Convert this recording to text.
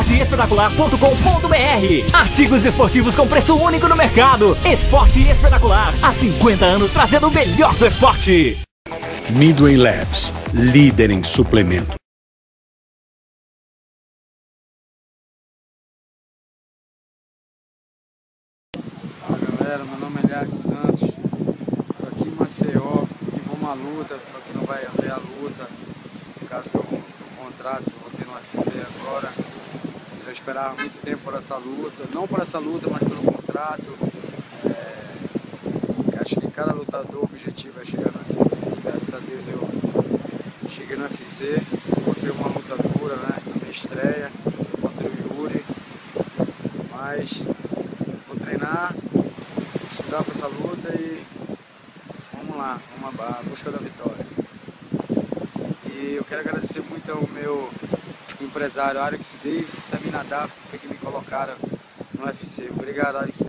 esporteespetacular.com.br. Artigos esportivos com preço único no mercado. Esporte Espetacular, há 50 anos trazendo o melhor do esporte. Midway Labs, líder em suplemento. Fala galera, meu nome é Liard Santos, estou aqui em Maceió e vou uma luta, só que não vai haver a luta, por causa do contrato que eu vou ter no UFC agora. Já esperava muito tempo por essa luta, não por essa luta, mas pelo contrato. Acho que cada lutador, o objetivo é chegar no UFC, e graças a Deus eu cheguei no UFC, vou ter uma luta dura, né, na minha estreia contra o Yuri, mas vou treinar, estudar para essa luta e vamos lá, vamos à busca da vitória. E eu quero agradecer muito ao meu empresário Alex Davis e Samir Nadaf, que foi que me colocaram no UFC. Obrigado, Alex.